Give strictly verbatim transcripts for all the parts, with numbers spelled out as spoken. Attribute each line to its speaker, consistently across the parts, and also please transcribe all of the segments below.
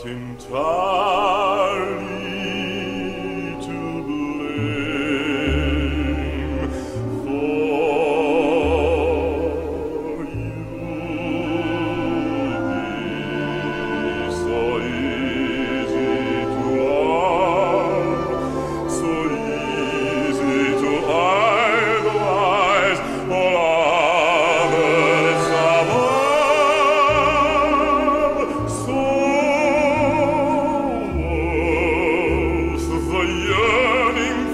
Speaker 1: not entirely to blame, for you be so easy to love, so easy to idolize all others above. So was the yearning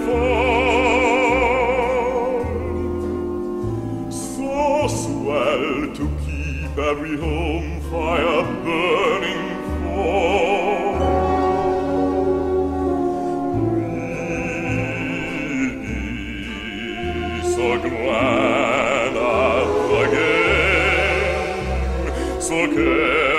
Speaker 1: for, so swell to keep every home fire burning for. We so glad I'm again, so careful.